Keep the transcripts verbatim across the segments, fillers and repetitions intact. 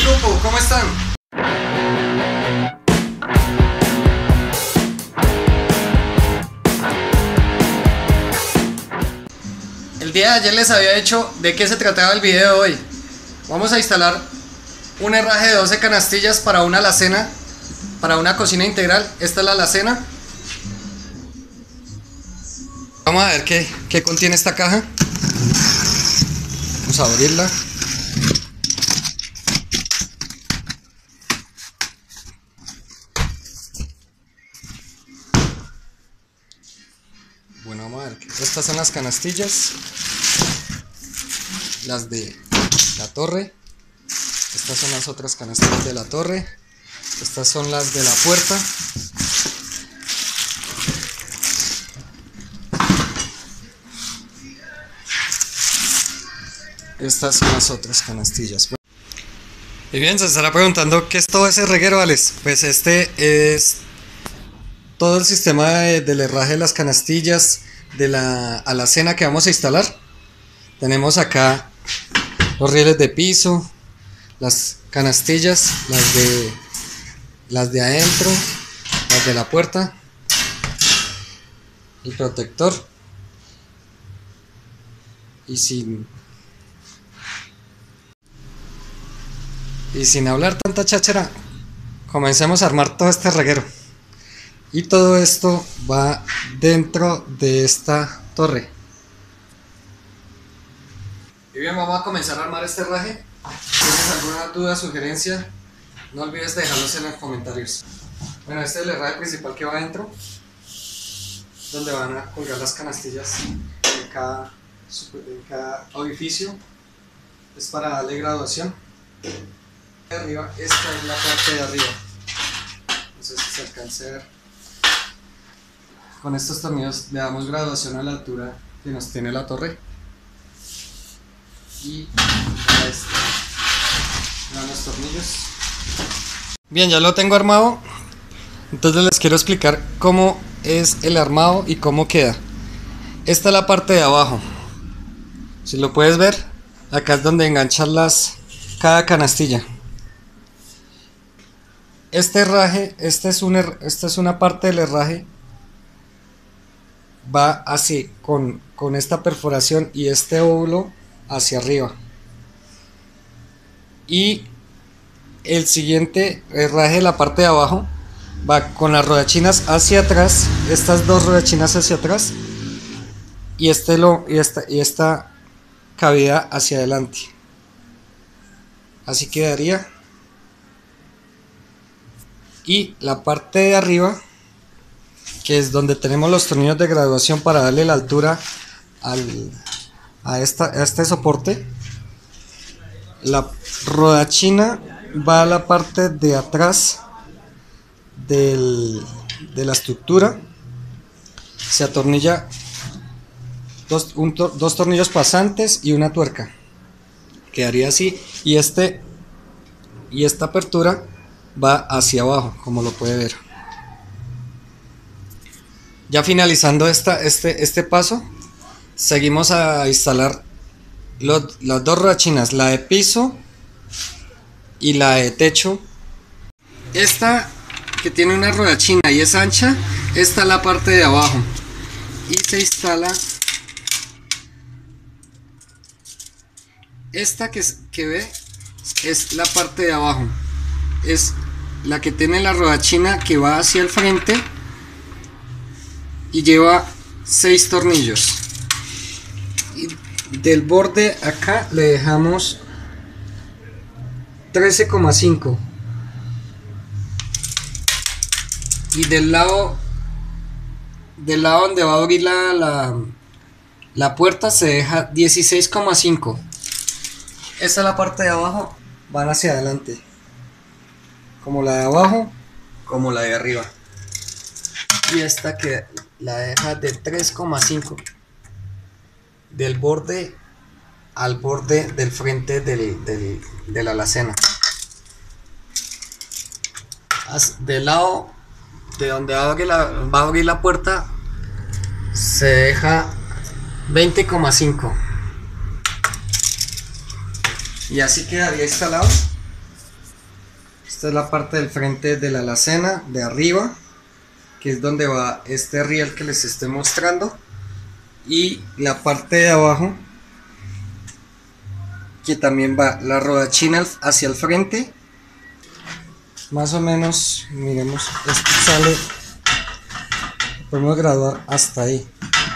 grupo, ¿cómo están? El día de ayer les había dicho de qué se trataba el video de hoy. Vamos a instalar un herraje de doce canastillas para una alacena, para una cocina integral. Esta es la alacena. Vamos a ver qué, qué contiene esta caja. Vamos a abrirla. Bueno, vamos a ver. Estas son las canastillas, las de la torre. Estas son las otras canastillas de la torre. Estas son las de la puerta. Estas son las otras canastillas. Y bien, se estará preguntando ¿qué es todo ese reguero, Alex? Pues este es todo el sistema de, del herraje de las canastillas de la alacena que vamos a instalar. Tenemos acá los rieles de piso, las canastillas, las de las de adentro, las de la puerta, el protector. Y sin y sin hablar tanta cháchara, comencemos a armar todo este reguero. Y todo esto va dentro de esta torre. Y bien, vamos a comenzar a armar este herraje. Si tienes alguna duda, sugerencia, no olvides dejarlos en los comentarios. Bueno, este es el herraje principal que va adentro, donde van a colgar las canastillas en cada, en cada orificio. Es para darle graduación. De arriba, esta es la parte de arriba. No sé si se alcanza a ver. Con estos tornillos le damos graduación a la altura que nos tiene la torre. Y a este van los tornillos. Bien, ya lo tengo armado. Entonces les quiero explicar cómo es el armado y cómo queda. Esta es la parte de abajo. Si lo puedes ver, acá es donde enganchan las, cada canastilla. Este herraje, este es un, esta es una parte del herraje. Va así, con, con esta perforación y este óvulo hacia arriba. Y el siguiente herraje de la parte de abajo va con las rodachinas hacia atrás, estas dos rodachinas hacia atrás, y, este lo, y, esta, y esta cavidad hacia adelante. Así quedaría. Y la parte de arriba, que es donde tenemos los tornillos de graduación para darle la altura al, a, esta, a este soporte. La rodachina va a la parte de atrás del, de la estructura. Se atornilla dos, un, dos tornillos pasantes y una tuerca. Quedaría así. Y, este, y esta apertura va hacia abajo, como lo puede ver. Ya finalizando esta, este, este paso, seguimos a instalar los, las dos rodachinas, la de piso y la de techo. Esta que tiene una rodachina y es ancha, esta es la parte de abajo y se instala esta que, que ve es la parte de abajo, es la que tiene la rodachina que va hacia el frente y lleva seis tornillos. Y del borde acá le dejamos trece coma cinco. Y del lado del lado donde va a abrir la, la, la puerta se deja dieciséis coma cinco. Esta es la parte de abajo, van hacia adelante, como la de abajo como la de arriba. Y esta que la deja de tres coma cinco del borde al borde del frente del, del, de la alacena. Del lado de donde va a abrir la, va a abrir la puerta se deja veinte coma cinco. Y así quedaría instalado. Esta es la parte del frente de la alacena, de arriba, que es donde va este riel que les estoy mostrando. Y la parte de abajo, que también va la rodachina hacia el frente. Más o menos, miremos, esto sale, podemos graduar hasta ahí.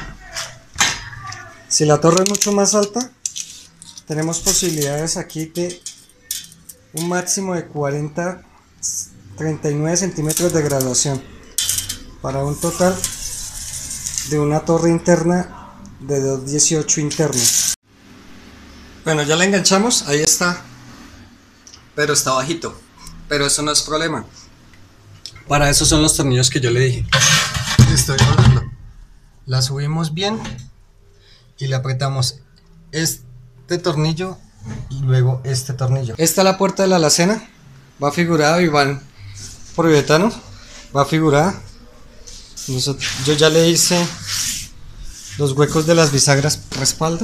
Si la torre es mucho más alta, tenemos posibilidades aquí de un máximo de cuarenta, treinta y nueve centímetros de graduación, para un total de una torre interna de doscientos dieciocho internos. Bueno, ya la enganchamos, ahí está, pero está bajito, pero eso no es problema. Para eso son los tornillos que yo le dije. Estoy hablando. La subimos bien y le apretamos este tornillo y luego este tornillo. Esta es la puerta de la alacena, va figurada Vivan poliuretano, va figurada. Yo ya le hice los huecos de las bisagras respaldo.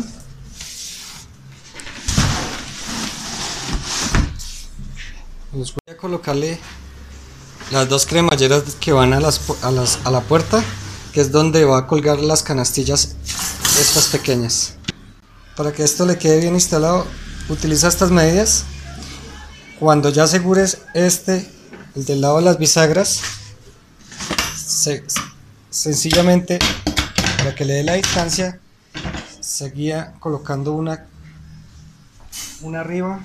Voy a colocarle las dos cremalleras que van a, las, a, las, a la puerta, que es donde va a colgar las canastillas estas pequeñas. Para que esto le quede bien instalado, utiliza estas medidas. Cuando ya asegures este, el del lado de las bisagras, se, sencillamente para que le dé la distancia, seguía colocando una, una arriba.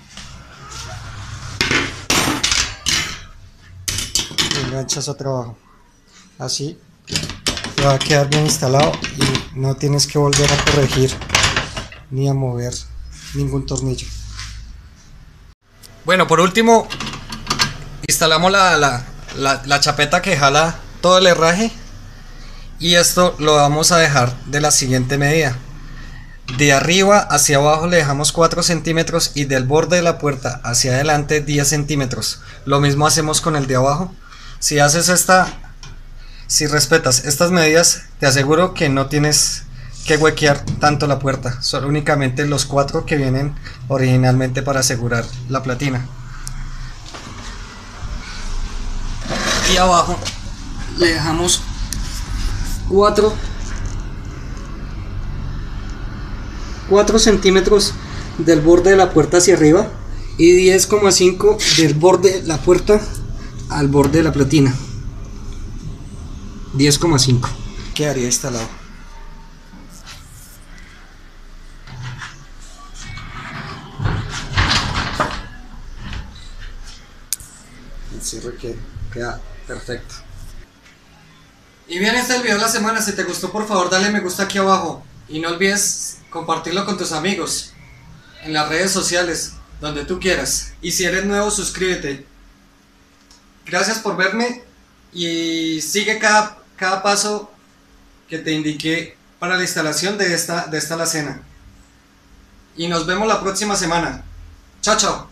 Enganchas otro abajo, así te va a quedar bien instalado y no tienes que volver a corregir ni a mover ningún tornillo. Bueno, por último instalamos la, la, la, la chapeta que jala todo el herraje, y esto lo vamos a dejar de la siguiente medida: de arriba hacia abajo le dejamos cuatro centímetros y del borde de la puerta hacia adelante diez centímetros. Lo mismo hacemos con el de abajo. Si haces esta, si respetas estas medidas, te aseguro que no tienes que huequear tanto la puerta, son únicamente los cuatro que vienen originalmente para asegurar la platina. Y abajo le dejamos cuatro centímetros del borde de la puerta hacia arriba y diez coma cinco del borde de la puerta al borde de la platina. diez coma cinco quedaría instalado. El cierre que queda perfecto. Y bien, este es el video de la semana. Si te gustó, por favor dale me gusta aquí abajo y no olvides compartirlo con tus amigos en las redes sociales, donde tú quieras. Y si eres nuevo, suscríbete. Gracias por verme y sigue cada, cada paso que te indiqué para la instalación de esta, de esta alacena. Y nos vemos la próxima semana. Chao, chao.